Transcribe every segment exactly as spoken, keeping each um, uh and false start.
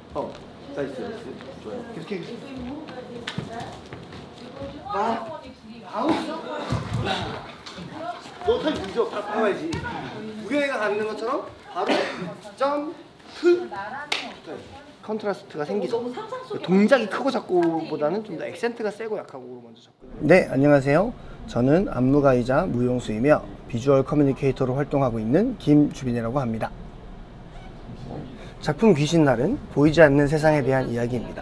어, 나이스, 나이스. 좋아요. 계속해. 아, 아우. 너 타임 늦어. 바로 가야지. 우영이가 가는 것처럼 바로 점프. 컨트라스트가 생기죠. 동작이 크고 작고보다는 좀 더 액센트가 세고 약하고 먼저 접근. 네, 안녕하세요. 저는 안무가이자 무용수이며 비주얼 커뮤니케이터로 활동하고 있는 김주빈이라고 합니다. 작품 귀신날은 보이지 않는 세상에 대한 이야기입니다.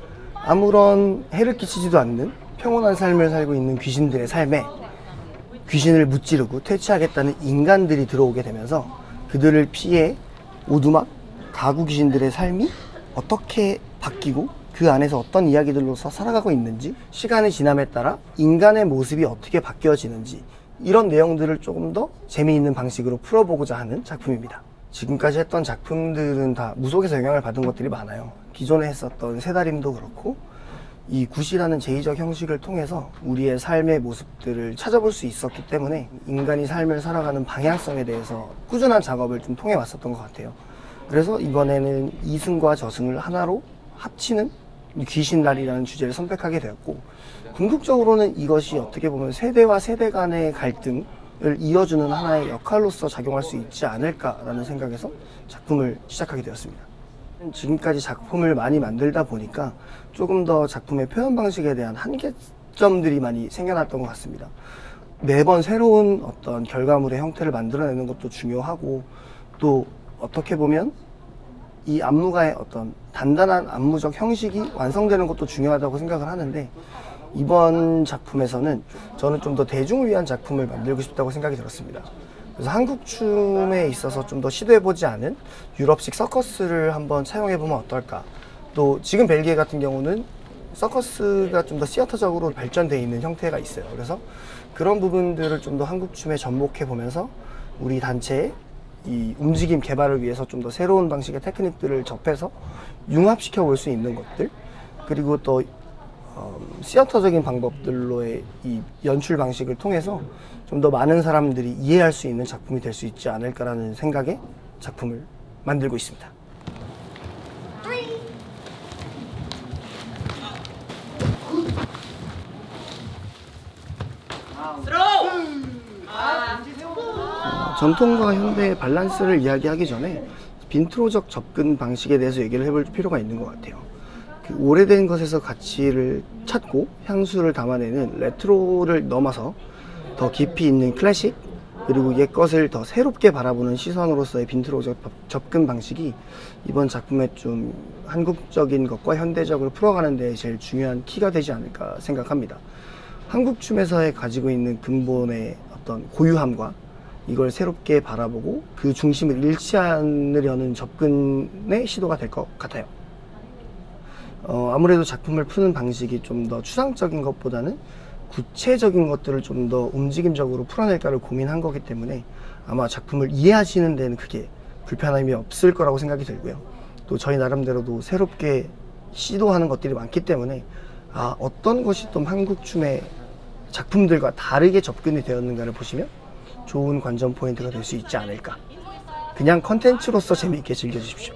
아무런 해를 끼치지도 않는 평온한 삶을 살고 있는 귀신들의 삶에 귀신을 무찌르고 퇴치하겠다는 인간들이 들어오게 되면서 그들을 피해 오두막 가구 귀신들의 삶이 어떻게 바뀌고 그 안에서 어떤 이야기들로서 살아가고 있는지, 시간의 지남에 따라 인간의 모습이 어떻게 바뀌어지는지, 이런 내용들을 조금 더 재미있는 방식으로 풀어보고자 하는 작품입니다. 지금까지 했던 작품들은 다 무속에서 영향을 받은 것들이 많아요. 기존에 했었던 새다림도 그렇고 이 굿이라는 제의적 형식을 통해서 우리의 삶의 모습들을 찾아볼 수 있었기 때문에 인간이 삶을 살아가는 방향성에 대해서 꾸준한 작업을 좀 통해 왔었던 것 같아요. 그래서 이번에는 이승과 저승을 하나로 합치는 귀신날이라는 주제를 선택하게 되었고, 궁극적으로는 이것이 어떻게 보면 세대와 세대 간의 갈등을 이어주는 하나의 역할로서 작용할 수 있지 않을까라는 생각에서 작품을 시작하게 되었습니다. 지금까지 작품을 많이 만들다 보니까 조금 더 작품의 표현 방식에 대한 한계점들이 많이 생겨났던 것 같습니다. 매번 새로운 어떤 결과물의 형태를 만들어내는 것도 중요하고, 또 어떻게 보면 이 안무가의 어떤 단단한 안무적 형식이 완성되는 것도 중요하다고 생각을 하는데, 이번 작품에서는 저는 좀 더 대중을 위한 작품을 만들고 싶다고 생각이 들었습니다. 그래서 한국 춤에 있어서 좀 더 시도해보지 않은 유럽식 서커스를 한번 차용해보면 어떨까. 또 지금 벨기에 같은 경우는 서커스가 좀 더 시어터적으로 발전되어 있는 형태가 있어요. 그래서 그런 부분들을 좀 더 한국 춤에 접목해보면서 우리 단체의 이 움직임 개발을 위해서 좀 더 새로운 방식의 테크닉들을 접해서 융합시켜 볼 수 있는 것들, 그리고 또 어, 시어터적인 방법들로의 이 연출 방식을 통해서 좀 더 많은 사람들이 이해할 수 있는 작품이 될 수 있지 않을까라는 생각에 작품을 만들고 있습니다. 전통과 현대의 밸런스를 이야기하기 전에 빈트로적 접근 방식에 대해서 얘기를 해볼 필요가 있는 것 같아요. 그 오래된 것에서 가치를 찾고 향수를 담아내는 레트로를 넘어서 더 깊이 있는 클래식, 그리고 옛 것을 더 새롭게 바라보는 시선으로서의 빈트로적 접근 방식이 이번 작품에 좀 한국적인 것과 현대적으로 풀어가는 데 제일 중요한 키가 되지 않을까 생각합니다. 한국 춤에서의 가지고 있는 근본의 어떤 고유함과 이걸 새롭게 바라보고 그 중심을 잃지 않으려는 접근의 시도가 될 것 같아요. 어, 아무래도 작품을 푸는 방식이 좀 더 추상적인 것보다는 구체적인 것들을 좀 더 움직임적으로 풀어낼까를 고민한 거기 때문에 아마 작품을 이해하시는 데는 크게 불편함이 없을 거라고 생각이 들고요. 또 저희 나름대로도 새롭게 시도하는 것들이 많기 때문에 아, 어떤 것이 또 한국 춤의 작품들과 다르게 접근이 되었는가를 보시면 좋은 관전 포인트가 될 수 있지 않을까. 그냥 컨텐츠로서 재미있게 즐겨주십시오.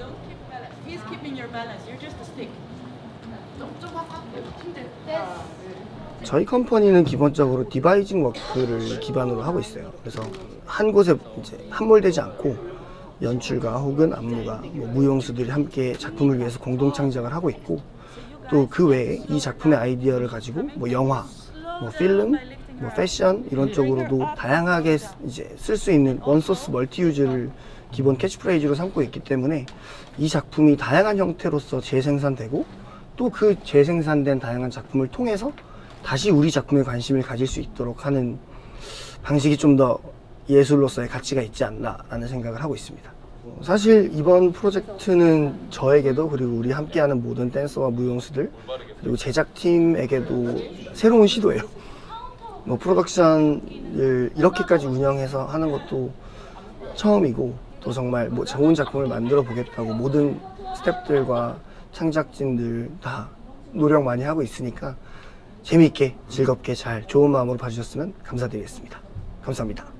저희 컴퍼니는 기본적으로 디바이징 워크를 기반으로 하고 있어요. 그래서 한 곳에 이제 함몰되지 않고 연출가 혹은 안무가, 뭐 무용수들이 함께 작품을 위해서 공동 창작을 하고 있고, 또 그 외에 이 작품의 아이디어를 가지고 뭐 영화, 뭐 필름, 뭐 패션 이런 쪽으로도 다양하게 이제 쓸 수 있는 원소스 멀티유즈를 기본 캐치프레이즈로 삼고 있기 때문에 이 작품이 다양한 형태로서 재생산되고, 또 그 재생산된 다양한 작품을 통해서 다시 우리 작품에 관심을 가질 수 있도록 하는 방식이 좀 더 예술로서의 가치가 있지 않나라는 생각을 하고 있습니다. 사실 이번 프로젝트는 저에게도, 그리고 우리 함께하는 모든 댄서와 무용수들, 그리고 제작팀에게도 새로운 시도예요. 뭐 프로덕션을 이렇게까지 운영해서 하는 것도 처음이고, 또 정말 뭐 좋은 작품을 만들어 보겠다고 모든 스태프들과 창작진들 다 노력 많이 하고 있으니까 재미있게 즐겁게 잘 좋은 마음으로 봐주셨으면 감사드리겠습니다. 감사합니다.